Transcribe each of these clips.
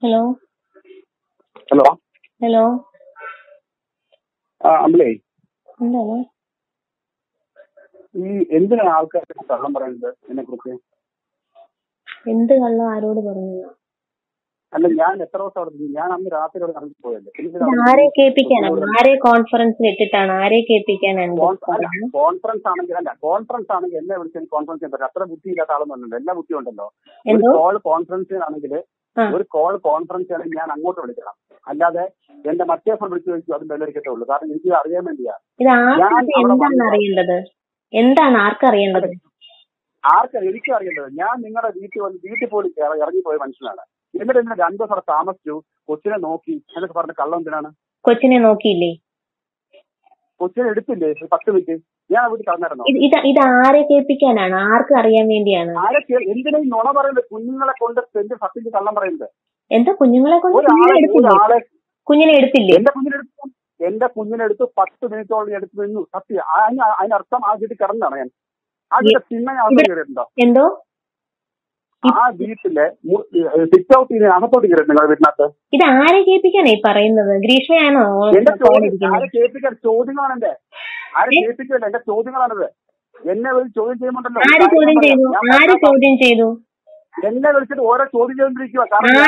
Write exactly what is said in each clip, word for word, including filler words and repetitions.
Hello hello hello ആ അമ്പലേ, എന്താണ്? ഈ എന്തിനാണ് ആൾക്കാർ കള്ളം പറയുന്നത് എന്നെ കുറിച്ച്? എന്ത് കള്ളം ആരോട് പറഞ്ഞു? അല്ല, ഞാൻ എത്ര ദിവസം അവിടെ ഇരുന്നു? ഞാൻ അന്ന് രാത്രി അവിടെ ഇറങ്ങി പോയല്ലേ. ഇത് ആരെ കേൾപ്പിക്കാനാണ്? ആരെ കോൺഫറൻസിൽ ഇട്ടിട്ടാണ്? ആരെ കേൾപ്പിക്കാനാണ്? കോൺഫറൻസ് ആണെങ്കിൽ അല്ല കോൺഫറൻസ് ആണെങ്കിൽ എന്നെ വിളിച്ചാൽ കോൺഫറൻസ് ചെയ്യാൻ പറ്റും. അത്ര ബുദ്ധിയില്ലാത്ത ആളൊന്നുമല്ലോ, എല്ലാ ബുദ്ധി ഉണ്ടല്ലോ. ഒരു എന്തോ കോൾ കോൺഫറൻസ് ആണെങ്കിൽ ഒരു കോൾ കോൺഫറൻസ് ആണെങ്കിൽ ഞാൻ അങ്ങോട്ട് വിളിക്കണം, അല്ലാതെ എന്റെ മറ്റേ ഫോൺ വിളിച്ചു ചോദിച്ചു അതും വെള്ളരിക്കത്തേ ഉള്ളൂ. കാരണം എനിക്ക് അറിയാൻ വേണ്ടിയാ. ഇത് ആർക്ക് എന്താണ് അറിയേണ്ടത്? എന്താണ് ആർക്കറിയേണ്ടത്? ആർക്ക് എനിക്കും അറിയേണ്ടത്. ഞാൻ നിങ്ങളുടെ വീട്ടിൽ വന്ന് വീട്ടിൽ പോലും ഇറങ്ങിപ്പോയ മനുഷ്യനാണ്. എന്നിട്ട് ഇങ്ങനെ രണ്ടു ദിവസം അവിടെ താമസിച്ചു, കൊച്ചിനെ നോക്കി എന്നൊക്കെ പറഞ്ഞ കള്ളം എന്തിനാണ്? കൊച്ചിനെ നോക്കിയില്ലേ? കൊച്ചിനെ എടുത്തില്ലേ പത്ത് മിനിറ്റ്? ഞാൻ വീട്ടിൽ കളഞ്ഞിരുന്നു. ഇത് ഇത് ആരെ കേൾപ്പിക്കാനാണ്? ആർക്ക് അറിയാൻ വേണ്ടിയാണ്? ആരെ എന്തിനാ ഈ നുണ പറയുന്നത്? കുഞ്ഞുങ്ങളെ കൊണ്ട് എന്റെ സത്യത്തിൽ കള്ളം പറയുന്നത് എന്താ? കുഞ്ഞുങ്ങളെ കൊണ്ട് ഒരാളെ കുഞ്ഞിനെ എടുത്തില്ലേ? എന്റെ കുഞ്ഞിനെടുത്തു എന്റെ കുഞ്ഞിനെടുത്ത് പത്ത് മിനിറ്റോളം എടുത്ത് നിന്നു. സത്യം. അതിനർത്ഥം ആ വീട്ടിൽ കിടന്നാണ് ഞാൻ. ആ വീട്ടിൽ പിന്നെ കയറിയിട്ടുണ്ടോ? എന്തോ ആ വീട്ടിലെ സിറ്റ് ഔട്ട് അകത്തോട്ട് കയറിയിട്ടുണ്ടോ വീട്ടിനകത്ത്? ഇത് ആരെ കേൾപ്പിക്കാനായി പറയുന്നത്? ഗ്രീഷ്മയാണോ? എന്റെ ചോദ്യം ആരെ കേൾപ്പിക്കാൻ? ചോദ്യങ്ങളാണ് എന്റെ. ആരെ കേൾപ്പിക്കല്ല, എന്റെ ചോദ്യങ്ങളാണത്. എന്നെ വിളിച്ച് ചോദ്യം ചെയ്യുന്നുണ്ടല്ലോ. ആര് ചോദ്യം ചെയ്തു? ആര് ചോദ്യം ചെയ്തു? എന്നെ വിളിച്ചിട്ട് ഓരോ ചോദ്യം ചെയ്തോണ്ടിരിക്കുക.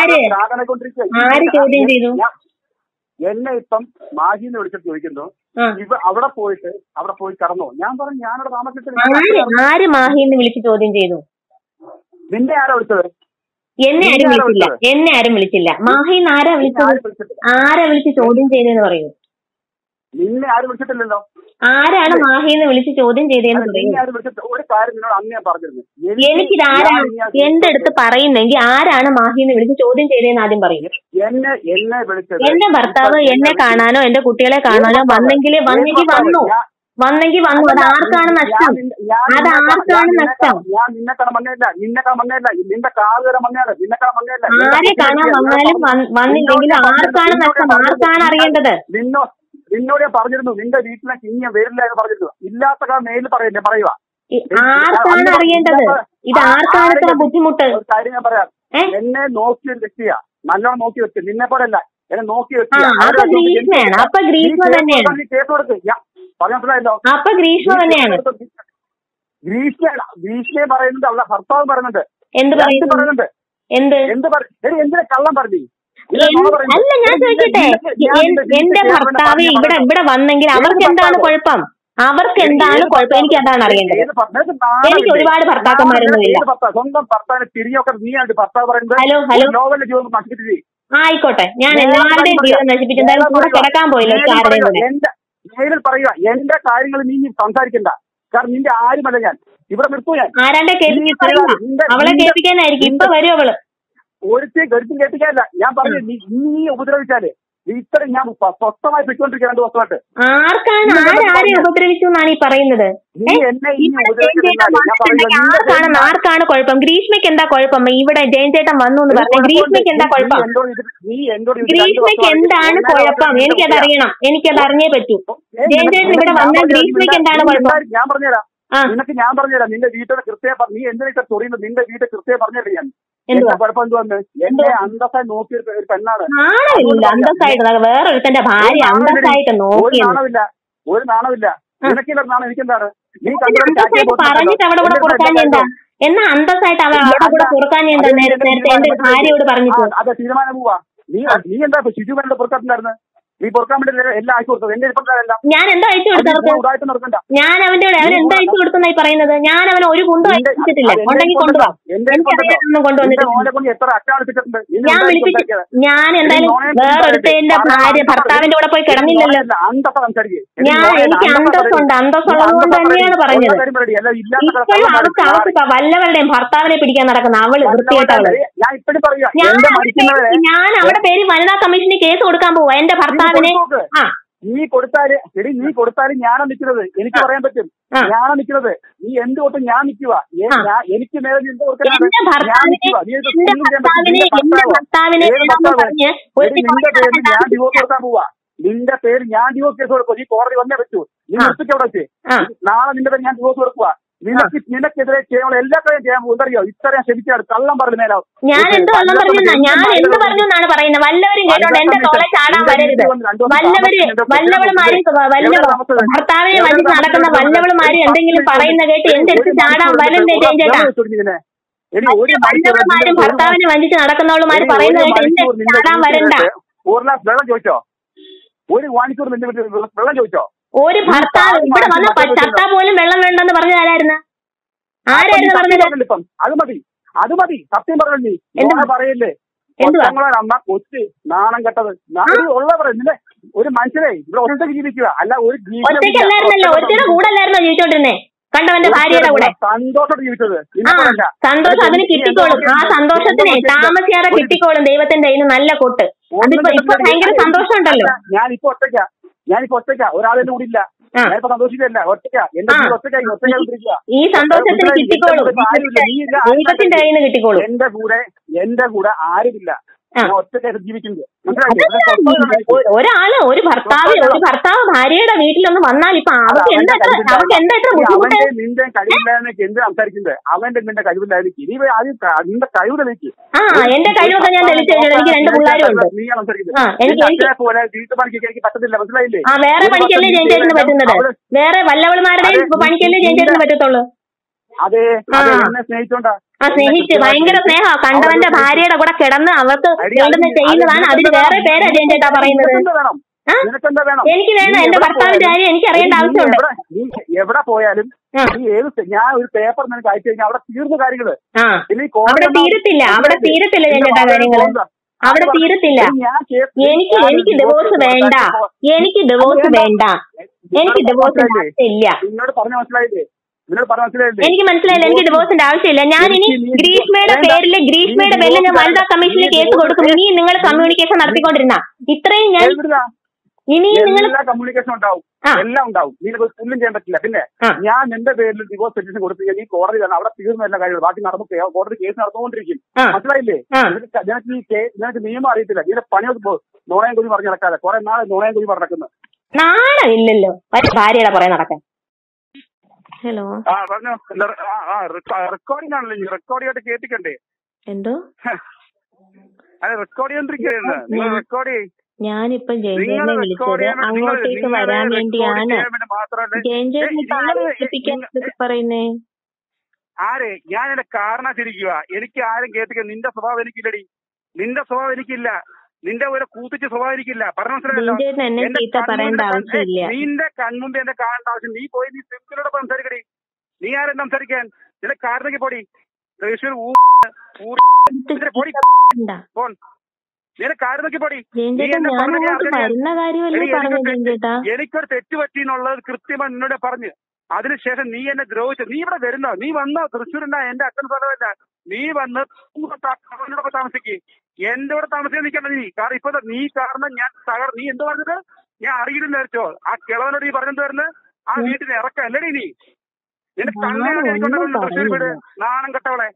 ആര് ചോദ്യം ചെയ്തു? എന്നെ ഇപ്പം മാഹിന്ന് വിളിച്ചിട്ട് ചോദിക്കുന്നു, ഇവ അവിടെ പോയിട്ട് അവിടെ പോയി കടന്നു. ഞാൻ പറഞ്ഞു ഞാനവിടെ താമസിച്ചിട്ട്. ആര് മാഹിന്ന് വിളിച്ച് ചോദ്യം ചെയ്തു? നിന്നെ ആരാ വിളിച്ചത്? എന്നെ ആരും വിളിച്ചില്ല. എന്നെ ആരും വിളിച്ചില്ല. മാഹിന്ന് ആരാ വിളിച്ചത്? ആരാ വിളിച്ച് ചോദ്യം ചെയ്തെന്ന് പറയൂ. നിന്നെ ആരും വിളിച്ചിട്ടില്ലല്ലോ. ആരാണ് മാഹിന്ന് വിളിച്ച് ചോദ്യം ചെയ്തതെന്ന് പറയൂ. ഒരു കാര്യം നിന്നോട് അന്ന് ഞാൻ പറഞ്ഞിരുന്നു. എനിക്കിതാരാണ് എന്റെ അടുത്ത് പറയുന്നെങ്കിൽ ആരാണ് മാഹിന്ന് വിളിച്ച് ചോദ്യം ചെയ്തതെന്ന് ആദ്യം പറയും. എന്നെ എന്നെ വിളിച്ചത് എന്റെ ഭർത്താവ് എന്നെ കാണാനോ എന്റെ കുട്ടികളെ കാണാനോ വന്നെങ്കിൽ വന്നെങ്കിൽ വന്നു വന്നെങ്കിൽ വന്നു. അത് ആർക്കാണ് നഷ്ടം? അത് ആർക്കാണ് നഷ്ടം? ഞാൻ നിന്നെ കാണാൻ വന്നേല്ല. നിന്നെ കാണാൻ വന്നേല്ല. നിന്റെ കാർ വരെ വന്നേല. നിന്നെ കാണാൻ വന്നേല്ല. ആരെ കാണാൻ വന്നാലും വന്നില്ലെങ്കിലും ആർക്കാണ് നഷ്ടം? ആർക്കാണ് അറിയേണ്ടത്? നിന്നോ നിന്നോട് ഞാൻ പറഞ്ഞിരുന്നു നിന്റെ വീട്ടിലേക്ക് ഇനി വരില്ല എന്ന് പറഞ്ഞിരുന്നു. ഇല്ലാത്ത കാര്യം നേരിൽ പറയില്ലേ പറയുക. ആർക്കാണ് അറിയേണ്ടത്? ഇത് ആർക്കാണ് ഇത്ര ബുദ്ധിമുട്ട്? ഒരു കാര്യം ഞാൻ പറയാം. എന്നെ നോക്കി ഒരു വ്യക്തിയാ, നല്ലോണം നോക്കി വെച്ച്. നിന്നെ പോലെ അല്ല, എന്നെ നോക്കി വെച്ച്. അപ്പൊ ഗ്രീഷ്മയാണ്. അപ്പൊ ഗ്രീഷ്മ തന്നെയാണ്. കേസ് കൊടുക്ക്. പറഞ്ഞ മനസ്സിലായല്ലോ. അപ്പൊ ഗ്രീഷ്മ തന്നെയാണ്. ഗ്രീഷ്മ ഗ്രീഷ്മയെ പറയുന്നുണ്ട്, അവളുടെ ഭർത്താവ് പറയുന്നുണ്ട്. എന്ത് പറയുന്നുണ്ട്? എന്ത് എന്ത് എന്തിനാ കള്ളം പറഞ്ഞു? അല്ല, ഞാൻ ചോദിക്കട്ടെ, എന്റെ ഭർത്താവ് ഇവിടെ ഇവിടെ വന്നെങ്കിൽ അവർക്ക് എന്താണ് കുഴപ്പം? അവർക്ക് എന്താണ് കുഴപ്പം? എനിക്ക് അതാണ് അറിയേണ്ടത്. എനിക്ക് ഒരുപാട് ഭർത്താക്കന്മാരൊന്നുമില്ല. സ്വന്തം ഭർത്താവിനെ തിരിഞ്ഞൊക്കെ നീയാണ് ഭർത്താവ് പറയുന്നത്. ഹലോ ഹലോ നോവലിന്റെ ജീവിതം നശിപ്പിച്ചു. ആയിക്കോട്ടെ, ഞാൻ എല്ലാവരുടെയും ജീവിതം നശിപ്പിച്ചു. എന്തായാലും കൂടെ കിടക്കാൻ പോയില്ല. എന്റെ നേരിൽ പറയുക, എന്റെ കാര്യങ്ങൾ നീ സംസാരിക്കണ്ട. കാരണം നിന്റെ ആരുമല്ല ഞാൻ. ഇവിടെ നിർത്തൂ ഞാൻ. ആരാണ്ടെ കേൾപ്പിക്കാൻ? അവളെ കേൾപ്പിക്കാനായിരിക്കും. ഇപ്പൊ വരും അവള്. ഒരുത്തേക്ക് ഒരിക്കലും കേൾപ്പിക്കാനില്ല. ഞാൻ പറഞ്ഞു, നീ നീ ഉപദ്രവിച്ചാല് ഇത്രയും ഞാൻ സ്വസ്ഥമായി പെട്ടുകൊണ്ടിരിക്കുക രണ്ട് ദിവസമായിട്ട്. ആർക്കാണ് ആരാരെ ഉപദ്രവിച്ചു എന്നാണ് ഈ പറയുന്നത്? ആർക്കാണ് ആർക്കാണ് കുഴപ്പം? ഗ്രീഷ്മയ്ക്ക് എന്താ കുഴപ്പം? ഇവിടെ ജയൻ ചേട്ടൻ വന്നു എന്ന് പറഞ്ഞു. ഗ്രീഷ്മയ്ക്ക് എന്താ കുഴപ്പം? ഗ്രീഷ്മയ്ക്ക് എന്താണ് കുഴപ്പം? എനിക്കത് അറിയണം. എനിക്കത് അറിഞ്ഞേ പറ്റൂ. ജയൻ ചേട്ടൻ ഇവിടെ വന്നാൽ ഗ്രീഷ്മയ്ക്ക് എന്താണ് കുഴപ്പം? ഞാൻ പറഞ്ഞുതരാം. നിനക്ക് ഞാൻ പറഞ്ഞുതരാം. നിന്റെ വീട്ടിലെ കൃത്യം നീ എന്തിനാ ചൊറിയുന്നത്? നിന്റെ വീട്ടിൽ കൃത്യം പറഞ്ഞില്ല ഞാൻ. കുഴപ്പം എന്തുവന്ന്? എന്നെ അന്തസ്സായി നോക്കിയ ഒരു പെണ്ണാണ്. അന്തസ്സായിട്ട് വേറൊരുത്തന്റെ ഭാര്യ അന്തസ്സായിട്ട് നോക്കി. ഒരു നാണമില്ല, ഒരു നാണമില്ല. നിനക്കില്ല നാണം, എനിക്കെന്താണ്? നീ പറഞ്ഞിട്ട് അവിടെ കൂടെ കൊടുക്കാൻ എന്താ? എന്നാ അന്തസ്സായിട്ട് അവൻ അവിടെ കൂടെ കൊടുക്കാൻ എന്താ? നേരത്തെ എന്റെ ഭാര്യയോട് പറഞ്ഞിട്ട് അതെ തീരുമാനം പോവാ. നീ നീ എന്താ ശുചിമേന്റെ പുറത്തിട്ടുണ്ടായിരുന്നു? നീ പൊറുക്കാൻ വേണ്ടി എല്ലാം അയച്ചു കൊടുത്തത്. എന്റെ ഞാൻ എന്താ അയച്ചു കൊടുത്തത്? ഞാൻ അവന്റെ അവൻ എന്താ അയച്ചു കൊടുത്തെന്നായി പറയുന്നത്? ഞാൻ അവനെ ഒരു കുണ്ടും അയച്ചിട്ടില്ല. ഉണ്ടെങ്കിൽ കൊണ്ടുപോകാം. കൊണ്ടുവന്നിട്ട് ഞാൻ വിളിപ്പിച്ചു. ഞാൻ എന്തായാലും വേറൊരുത്തന്റെ ഭാര്യ ഭർത്താവിന്റെ കൂടെ പോയി കിടന്നില്ലല്ലോ. ഞാൻ എനിക്ക് അന്തസ്സുണ്ട്. അന്തസ്സുള്ളത് കൊണ്ട് തന്നെയാണ് പറഞ്ഞത്. ഇപ്പോഴും അവർക്ക് അവർക്ക് വല്ലവരുടെയും ഭർത്താവിനെ പിടിക്കാൻ നടക്കുന്ന അവള് വൃത്തിയായിട്ടവള്. ഞാൻ അവിടെ പേര് വനിതാ കമ്മീഷന് കേസ് കൊടുക്കാൻ പോവാ എന്റെ ഭർത്താവ്. നീ കൊടുത്താല് എടി നീ കൊടുത്താലും ഞാനാ നിൽക്കുന്നത്. എനിക്ക് പറയാൻ പറ്റും. ഞാനാ നിൽക്കുന്നത്. നീ എന്ത് കൊടുത്തും ഞാൻ നിൽക്കുക. എനിക്ക് നേരെ എന്ത് കൊടുക്കാൻ നിന്റെ പേര് ഞാൻ ഡിവോഴ്സ് കൊടുക്കാൻ പോവാ. നിന്റെ പേര് ഞാൻ ഡിവോഴ്സ് കേസ് കൊടുക്കും. നീ കോടതി വന്നേ പറ്റൂ. നീ നിർത്തിക്ക് അവിടെ വെച്ച്. നാളെ നിന്റെ പേര് ഞാൻ ഡിവോഴ്സ് കൊടുക്കുക. നിനക്ക് നിനക്കെതിരെ ചെയ്യാനുള്ള എല്ലാ കാര്യം ചെയ്യാൻ പോകും. എന്തറിയോ ഇത്രയും ക്ഷമിച്ചാണ് കള്ളം പറഞ്ഞു മേലാവും. ഞാൻ എന്ത് കള്ളം പറഞ്ഞു? ഞാൻ എന്ത് പറഞ്ഞു എന്നാണ് പറയുന്നത്? വല്ലവരും കേട്ടോണ്ട് എന്റെ തോളെ ചാടാൻ വരരുത്. വല്ലവര് വല്ലവളുമാര് വല്ല ഭർത്താവിനെ വഞ്ചിച്ച് നടക്കുന്ന വല്ലവളുമാര് എന്തെങ്കിലും പറയുന്ന കേട്ട് എന്റെ അടുത്ത് ചാടാൻ വരണ്ടേ ചേട്ടാ? വല്ലവളുമാരും ഭർത്താവിനെ വഞ്ചിച്ച് നടക്കുന്നവളുമാര് പറയുന്ന കേട്ട് എന്റെ അടുത്ത് ചാടാൻ വരണ്ട. വെള്ളം ചോദിച്ചോ? ഒരു മണിക്കൂർ വെള്ളം ചോദിച്ചോ? ഒരു ഭർത്താവ് ഇവിടെ വന്ന ചത്താ പോലും വെള്ളം വേണ്ടെന്ന് പറഞ്ഞതാരായിരുന്നു? ആരായിരുന്നു പറഞ്ഞത്? ഇപ്പം അത് മതി, അത് മതി. സത്യം പറഞ്ഞു എന്താ പറയല്ലേ? കൊച്ചങ്ങളെ അമ്മ കൊച്ച് നാണം കെട്ടത് ഉള്ള പറയുന്നില്ലേ? ഒരു മനുഷ്യനെ ഇവിടെ ഒറ്റയ്ക്ക് ജീവിക്കുക അല്ല ഒരു ഒറ്റയ്ക്കല്ലായിരുന്നല്ലോ, ഒറ്റയുടെ കൂടെ അല്ലായിരുന്നോ ജീവിച്ചോണ്ടിരുന്നേ? കണ്ടവന്റെ ഭാര്യയുടെ കൂടെ സന്തോഷം ജീവിച്ചത്. സന്തോഷം അതിന് കിട്ടിക്കോളും. ആ സന്തോഷത്തിനെ താമസിയാതെ കിട്ടിക്കോളും ദൈവത്തിന്റെ കയ്യിൽ നല്ല കൊട്ട്. അതിപ്പോ ഇപ്പൊ ഭയങ്കര സന്തോഷം ഉണ്ടല്ലോ. ഞാനിപ്പോ ഒറ്റയ്ക്ക ഞാനിപ്പോ ഒറ്റയ്ക്ക ഒരാളെന്റെ കൂടെ ഇല്ല. ഞാനിപ്പോ സന്തോഷിക്കല്ല, ഒറ്റയ്ക്ക എന്റെ ഒറ്റയ്ക്കായി ഒറ്റയ്ക്ക് ഈ സന്തോഷത്തിന് കിട്ടിക്കോളും. ദൈവത്തിന്റെ കയ്യിൽ നിന്ന് കിട്ടിക്കോളും. എന്റെ കൂടെ എന്റെ കൂടെ ആരുമില്ല. ഒറ്റയ്ക്കായിട്ട് ജീവിക്കുന്നത്. ഒരാള് ഒരു ഭർത്താവ് ഒരു ഭർത്താവ് ഭാര്യയുടെ വീട്ടിലൊന്ന് വന്നാൽ ഇപ്പൊ അവർക്ക് എന്താ അവർക്ക് എന്താ ഇത്ര ബുദ്ധിമുട്ട്? നിന്റെ കഴിവില്ലായ്മക്ക് എന്ത് സംസാരിക്കുന്നത്? അവന്റെ നിന്റെ കഴിവില്ലായ്മക്ക് ഇനി ആദ്യം നിന്റെ കഴിവ് തെളിയിക്ക്. ആ എന്റെ കഴിവൊക്കെ ഞാൻ തെളിച്ചു കഴിഞ്ഞാൽ എനിക്ക് രണ്ട് പിള്ളേരും ഉണ്ട്. പോലെ വീട്ടുപണിക്ക് എനിക്ക് പറ്റത്തില്ല, മനസ്സിലായില്ലേ? ആ വേറെ പണിക്കല്ലേ ജയിച്ചേരിന് പറ്റുന്നത്? വേറെ വല്ലവളുമാരുടെയും പണിക്കല്ലേ ജയിച്ചേരിന് പറ്റത്തുള്ളൂ. അതെ എന്നെ സ്നേഹിച്ചോണ്ടാ. ആ സ്നേഹിച്ച് ഭയങ്കര സ്നേഹ കണ്ടവന്റെ ഭാര്യയുടെ കൂടെ കിടന്ന് അവർക്ക് വേണ്ടുന്ന ചെയ്യുന്നതാണ്. അതിന് വേറെ പേരാ ചേട്ടാ പറയുന്നത്. എനിക്ക് വേണം എന്റെ ഭർത്താവിന്റെ കാര്യം എനിക്ക് അറിയേണ്ട ആവശ്യമുണ്ട്. എവിടെ പോയാലും നീ ഏത് ഞാൻ ഒരു പേപ്പർ നിനക്ക് അയച്ചു കഴിഞ്ഞാൽ അവിടെ തീർന്ന കാര്യങ്ങള് അവിടെ തീരത്തില്ല. അവിടെ തീരത്തില്ല ചേട്ടാ കാര്യങ്ങള്. അവിടെ തീരത്തില്ല. എനിക്ക് എനിക്ക് ഡിവോഴ്സ് വേണ്ട. എനിക്ക് ഡിവോഴ്സ് വേണ്ട. എനിക്ക് ഡിവോഴ്സിന്റെ ആവശ്യമില്ല. നിന്നോട് പറഞ്ഞ മനസ്സിലായില്ലേ? എനിക്ക് മനസ്സിലായില്ല. എനിക്ക് ഡിവോഴ്സിന്റെ ആവശ്യമില്ല. ഞാൻ ഇനി ഗ്രീഷ്മയുടെ പേരില് ഗ്രീഷ്മയുടെ പേരിൽ ഞാൻ വനിതാ കമ്മീഷനിൽ കേസ് കൊടുക്കും. ഇനി നിങ്ങൾ കമ്മ്യൂണിക്കേഷൻ നടത്തിക്കൊണ്ടിരുന്ന ഇത്രയും ഞാൻ ഇനി നിങ്ങൾ കമ്മ്യൂണിക്കേഷൻ ഉണ്ടാവും, എല്ലാം ഉണ്ടാവും. നിങ്ങൾക്ക് ഒന്നും ചെയ്യാൻ പറ്റില്ല. പിന്നെ ഞാൻ എന്റെ പേരിൽ ഡിവോഴ്സ് പെറ്റീഷൻ കൊടുത്തു കഴിഞ്ഞാൽ ഈ കോടതി തന്നെ അവിടെ തീർന്ന എല്ലാ കാര്യങ്ങളും ബാക്കി നടന്നു കോടതി കേസ് നടന്നുകൊണ്ടിരിക്കും. മനസ്സിലായില്ലേ? നിനക്ക് ഈ നിനക്ക് നിയമം അറിയത്തില്ല. ഇതിന്റെ പണിയൊക്കെ നോണയം കുഞ്ഞ് പറഞ്ഞ് നടക്കാതെ കുറെ നാളെ നോണയം കുഞ്ഞ് പറഞ്ഞ് നടക്കുന്നത് നാണമില്ലല്ലോ ഭാര്യയുടെ പുറകെ നടക്കാൻ. ഹലോ ആ പറഞ്ഞോ. റെക്കോർഡിംഗ് ആണല്ലോ, റെക്കോർഡ് ആയിട്ട് കേട്ടിക്കണ്ടേ? എന്തോ അതെ റെക്കോർഡ് ചെയ്തോണ്ടിരിക്കുകയായിരുന്നു. നിങ്ങൾ റെക്കോർഡ് ചെയ്യും. ഞാനിപ്പൊ ജയഞ്ചേട്ടനെ വിളിച്ചത് അങ്ങോട്ടേക്ക് വരാൻ വേണ്ടിയാണ്. ജയഞ്ചേട്ടൻ പറയുന്നേ ആരെ? ഞാൻ എന്റെ കാരണത്തിരിക്കുക. എനിക്ക് ആരും കേട്ടിക്ക. നിന്റെ സ്വഭാവം എനിക്കില്ലടി. നിന്റെ സ്വഭാവം എനിക്കില്ല. നിന്റെ ഒരു കൂത്തിച്ച് സ്വഭാവം എനിക്കില്ല. പറഞ്ഞു മനസ്സിലായല്ലോ? നിന്റെ കൺമുമ്പ് എന്റെ കാണേണ്ട ആവശ്യം. നീ പോയി നീ സിംപിളോടൊപ്പം സംസാരിക്കടി. നീ ആരും സംസാരിക്കാൻ? നിന്റെ കാരണക്ക് പൊടി തൃശ്ശൂർ പൊടി ഫോൺ നിന്റെ കാരണക്ക് പൊടി. എനിക്കൊരു തെറ്റ് പറ്റി എന്നുള്ളത് കൃത്യമായി നിന്നോട് പറഞ്ഞു. അതിനുശേഷം നീ എന്നെ ദ്രോഹിച്ചു. നീ ഇവിടെ വരുന്നോ? നീ വന്നോ? തൃശ്ശൂരുണ്ടാ എന്റെ അച്ഛൻ സ്ഥലമല്ല. നീ വന്ന് അവനോടൊപ്പം താമസിക്ക്. എന്റെ കൂടെ താമസിക്കാൻ നിൽക്കണ്ട നീ. കാരണം ഇപ്പൊ നീ കാരണം ഞാൻ തകർ. നീ എന്ത് പറഞ്ഞത്? ഞാൻ അറിയില്ലെന്ന് വെച്ചോ. ആ കിളവനോട് നീ പറഞ്ഞെന്ത് വരുന്നത്? ആ വീട്ടിൽ ഇറക്കാം അല്ലടി നീ. നിന്റെ കണ്ണാണ് എനിക്കുണ്ടാകുന്നു തൃശ്ശൂർ വീട്. നാണം കെട്ടവളെ.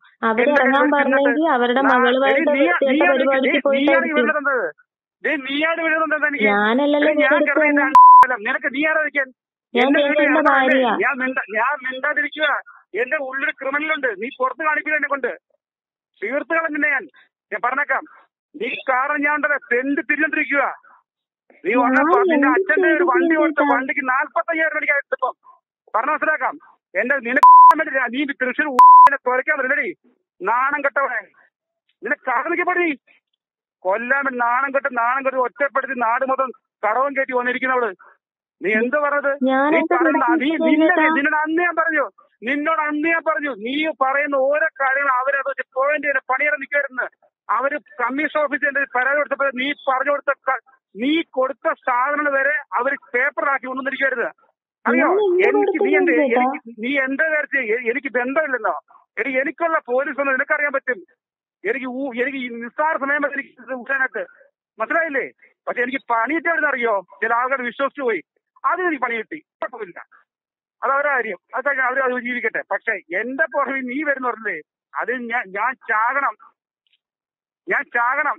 നീയാണ് ഇവിടെ തന്നത്. നീയാണ് വീട് തന്നത് എനിക്ക്. ഞാൻ കിടന്ന നിനക്ക് നീ ആരാ നിൽക്കാൻ? ഞാൻ ഞാൻ മിണ്ടാതിരിക്കുക. എന്റെ ഉള്ളിൽ ക്രിമിനലുണ്ട്. നീ പുറത്ത് കാണിക്കില്ല എന്നെ കൊണ്ട്. തീർത്ത് കളഞ്ഞില്ലേ ഞാൻ. ഞാൻ പറഞ്ഞേക്കാം. നീ കാരണം ഞാൻ ഉണ്ടല്ലോ തെണ്ട് തിരിഞ്ഞോണ്ടിരിക്കുക. നീ വന്നപ്പോ നിന്റെ അച്ഛന്റെ ഒരു വണ്ടി കൊടുത്ത വണ്ടിക്ക് നാല്പത്തയ്യായിരം രൂപ എടുത്തപ്പം പറഞ്ഞ മനസ്സിലാക്കാം. എന്റെ നിനക്ക് നീ തൃശ്ശൂർ തുറയ്ക്കാൻ വരില്ലടി. നാണം കെട്ടവനെ. നിനക്ക് കാണിക്കപ്പെടി. കൊല്ലാൻ വേണ്ടി നാണം കെട്ട് നാണം കെട്ട് ഒറ്റപ്പെടുത്തി നാട് മൊത്തം കടവും കയറ്റി വന്നിരിക്കുന്നവള്. നീ എന്ത് പറഞ്ഞത്? നീ പറയുന്ന നീ നിന്നോട് അന്ന് ഞാൻ പറഞ്ഞു. നിന്നോട് അന്ന് ഞാൻ പറഞ്ഞു. നീ പറയുന്ന ഓരോ കാര്യങ്ങളും അവരത് പോയിന്റ് ചെയ്ത് പണിയേറെ നിൽക്കുമായിരുന്നു. അവര് കമ്മീഷൻ ഓഫീസിന്റെ പരാതി കൊടുത്തപ്പോ നീ പറഞ്ഞു കൊടുത്ത നീ കൊടുത്ത സാധനങ്ങൾ വരെ അവര് പേപ്പറാക്കി കൊണ്ടുവന്നിരിക്കരുത്. അറിയോ? എനിക്ക് നീ എന്ത് നീ എന്താ കാര്യത്തിൽ എനിക്ക് ബന്ധമില്ലെന്നോ? എനിക്ക് എനിക്കുള്ള പോലീസ് ഒന്നും നിനക്കറിയാൻ പറ്റും. എനിക്ക് എനിക്ക് നിസ്സാര സമയം എനിക്ക് ഊരാനായിട്ട് മനസ്സിലായില്ലേ? പക്ഷെ എനിക്ക് പണിയിട്ട് എവിടെ അറിയോ? ചില ആൾക്കാർ വിശ്വസിച്ചു പോയി. അത് എനിക്ക് പണി കിട്ടി. കുഴപ്പമില്ല. അത് അവരുടെ കാര്യം. അതൊക്കെ അവർ അത് ജീവിക്കട്ടെ. പക്ഷെ എന്റെ പുറമെ നീ വരുന്ന പറഞ്ഞില്ലേ, അത് ഞാൻ ഞാൻ ചാകണം. ഞാൻ ചാകണം.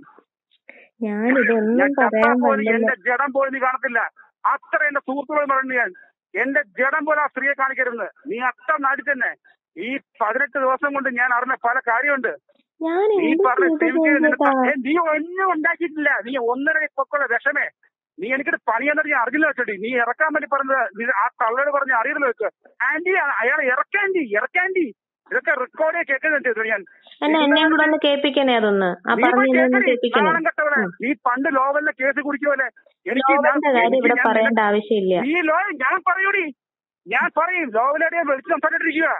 ഞാൻ ചത്താ പോലും എന്റെ ജഡം പോലും നീ കാണത്തില്ല. അത്ര എന്റെ സുഹൃത്തുക്കൾ പറഞ്ഞു. ഞാൻ എന്റെ ജഡം പോലെ ആ സ്ത്രീയെ കാണിക്കരുത്. നീ അത്ര നാട്ടിൽ തന്നെ ഈ പതിനെട്ട് ദിവസം കൊണ്ട് ഞാൻ അറിഞ്ഞ പല കാര്യമുണ്ട്. നീ പറഞ്ഞ നീ ഒന്നും ഉണ്ടാക്കിയിട്ടില്ല. നീ ഒന്നര പൊക്കുള്ള വിഷമേ. നീ എനിക്കിട്ട് പണിയെന്നത് ഞാൻ അറിയില്ല വെച്ചോടി. നീ ഇറക്കാൻ വേണ്ടി പറഞ്ഞത് ആ തള്ളയോട് പറഞ്ഞ് അറിയില്ല വെക്ക്. ആന്റി അയാൾ ഇറക്കാൻഡി ഇറക്കാൻഡി ഇതൊക്കെ റെക്കോർഡേ കേൾക്കുന്നുണ്ട് ഞാൻ. നീ പണ്ട് ലോവലിലെ കേസ് കുടിക്കുമല്ലേ? എനിക്ക് ഈ ലോ ഞാൻ പറയൂടി ഞാൻ പറയും ലോവലേടെ വിളിച്ച് സംസാരിച്ചിരിക്കുക.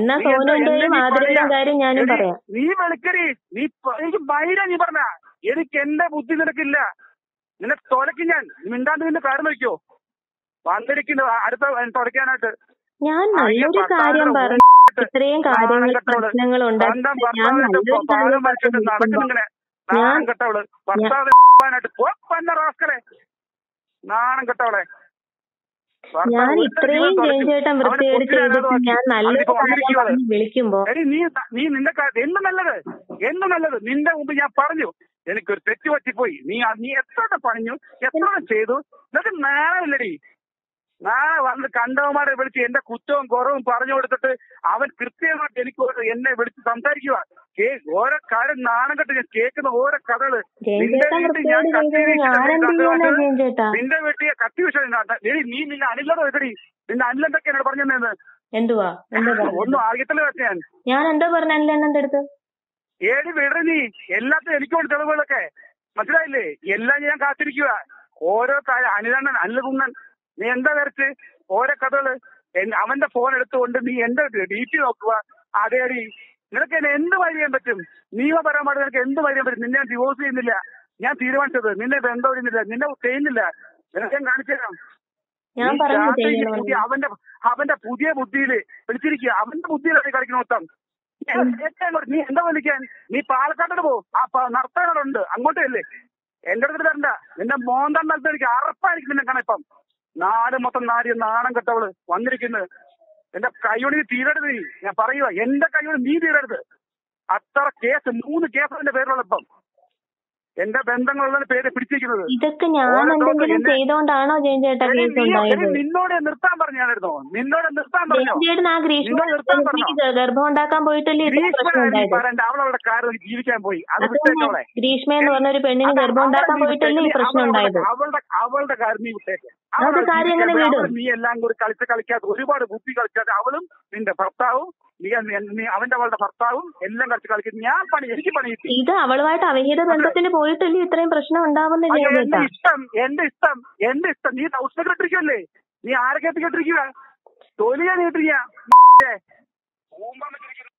നീ വിളിക്കടി. നീ എനിക്ക് ഭയര നീ പറഞ്ഞ എനിക്ക് എന്റെ ബുദ്ധി നിനക്കില്ല. നിന്നെ തുലയ്ക്ക് ഞാൻ. മിണ്ടാണ്ട് നിന്റെ കാര്യം വയ്ക്കോ വന്നിരിക്കുന്നു അടുത്ത തുലയ്ക്കാനായിട്ട്. ഞാൻ നല്ലൊരു കാര്യം പറഞ്ഞു. ഇത്രയും കാര്യങ്ങൾ പ്രശ്നങ്ങൾ നടക്കുന്നിങ്ങനെ നാണം കെട്ടവള് ഭർത്താവ് റാസ്കളെ നാണം കെട്ടവളെ. ഞാൻ ഇത്രയും ചേട്ടൻ വൃത്തികേട് ചെയ്തിട്ട് ഞാൻ നല്ലൊരു വിളിക്കുമ്പോ നീ നീ നിന്റെ എന്ത് നല്ലത് എന്ത് നല്ലത് നിന്റെ മുമ്പ് ഞാൻ പറഞ്ഞു എനിക്കൊരു തെറ്റ് പറ്റിപ്പോയി. നീ നീ എത്ര പറഞ്ഞു എത്ര ചെയ്തു ഇതൊക്കെ നാളെ നാളെ വന്ന് കണ്ടവന്മാരെ വിളിച്ച് എന്റെ കുറ്റവും കുറവും പറഞ്ഞു കൊടുത്തിട്ട് അവൻ കൃത്യമായിട്ട് എനിക്ക് എന്നെ വിളിച്ച് സംസാരിക്കുക. ഓരോ കാര്യം നാണം കെട്ട് ഞാൻ കേൾക്കുന്ന ഓരോ കഥകള്. നിന്റെ വീട്ടിൽ ഞാൻ നിന്റെ വീട്ടിൽ കത്തി വിഷയം നീ നിന്നെ അനിലോട് വെക്കടി. നിന്റെ അനിലെന്തൊക്കെ എന്നോട് പറഞ്ഞു തന്നെന്ന് എന്തുവാ ഒന്നും അറിയത്തില്ല വെച്ച ഞാൻ ഞാൻ എന്താ പറഞ്ഞ അനിലെന്നെ അടുത്ത് ഏടി വിട നീ എല്ലാത്തിനും എനിക്കുണ്ട് തെളിവുകളൊക്കെ മനസ്സിലായില്ലേ? എല്ലാം ഞാൻ കാത്തിരിക്കുക. ഓരോ കാര്യം അനിലണ്ണൻ അനിലകുണ്ണൻ നീ എന്താ വരച്ച് ഓരോ കഥകള് അവന്റെ ഫോൺ എടുത്തുകൊണ്ട് നീ എന്റെ ഡി പി നോക്കുക. അതേടി നിനക്ക് എന്നെ എന്ത് വഴി ചെയ്യാൻ പറ്റും? നിയമപരമായിട്ട് നിനക്ക് എന്ത് വഴി ചെയ്യാൻ പറ്റും? നിന്നെ ഞാൻ ഡിവോഴ്സ് ചെയ്യുന്നില്ല. ഞാൻ തീരുമാനിച്ചത് നിന്നെ ബന്ധം ചെയ്യുന്നില്ല. നിന്നെ ചെയ്യുന്നില്ല. നിനക്ക് ഞാൻ കാണിച്ചു തരാം. അവന്റെ അവന്റെ പുതിയ ബുദ്ധിയില് വിളിച്ചിരിക്കുക. അവന്റെ ബുദ്ധിയിലാണ് കളിക്കുന്ന മൊത്തം. നീ എന്താ വിളിക്കാൻ? നീ പാലക്കാട്ടോട് പോ. ആ നടത്താനോടുണ്ട് അങ്ങോട്ടേ അല്ലേ എന്റെ അടുത്ത് തരണ്ട. നിന്റെ മോന്താൻ നടത്ത എനിക്ക് അറപ്പായിരിക്കും നിന്നെ കണപ്പം. നാട് മൊത്തം നാടി നാണം കെട്ടവള് വന്നിരിക്കുന്നത്. എന്റെ കൈയോട് നീ തീരരുത്. നീ ഞാൻ പറയുക എന്റെ കൈയോട് നീ തീരരുത്. അത്ര കേസ് മൂന്ന് കേസ് എന്റെ പേരിലുള്ളപ്പം എന്റെ ബന്ധങ്ങളുള്ള പേര് പിടിച്ചിരിക്കുന്നത്. ഇതൊക്കെ ഞാൻ എന്തെങ്കിലും ചെയ്തോണ്ടാണോ ജയൻ ചേട്ടാ കേസ് ഉണ്ടായത്? നിന്നോട് നിർത്താൻ പറഞ്ഞായിരുന്നോ? നിന്നോട് നിർത്താൻ പറഞ്ഞോ? ഗർഭം ഉണ്ടാക്കാൻ പോയിട്ടല്ലേ അവളവളുടെ കാര്യം ജീവിക്കാൻ പോയി. അത് വിട്ടേക്കോളെ. ഗ്രീഷ്മ എന്ന് പറഞ്ഞ ഒരു പെണ്ണിന് ഗർഭം ഉണ്ടാക്കാൻ പോയിട്ടല്ലേ ഈ പ്രശ്നം ഉണ്ടായത്? അവളുടെ അവളുടെ കാര്യം നീ വിട്ടേക്ക്. നീ എല്ലാം കൂടി കളിച്ച് കളിക്കാതെ ഒരുപാട് ബുദ്ധി കളിക്കാതെ അവളും നിന്റെ ഭർത്താവും നീ നീ അവന്റെ അവളുടെ ഭർത്താവും എല്ലാം കളിച്ച് കളിക്കും. ഞാൻ പണി എനിക്ക് പണി കിട്ടി. ഇത് അവളുമായിട്ട് അവിഹിത ബന്ധത്തിന് പോയിട്ടല്ലേ ഇത്രയും പ്രശ്നം ഉണ്ടാവുന്നില്ല. എന്റെ ഇഷ്ടം എന്റെ ഇഷ്ടം എന്റെ ഇഷ്ടം. നീ ഹൗസ് സെക്രട്ടറിക്കല്ലേ? നീ ആരെ കേട്ട് കേട്ടിരിക്കുക? തൊലിയാ കേട്ടിരിക്കുക.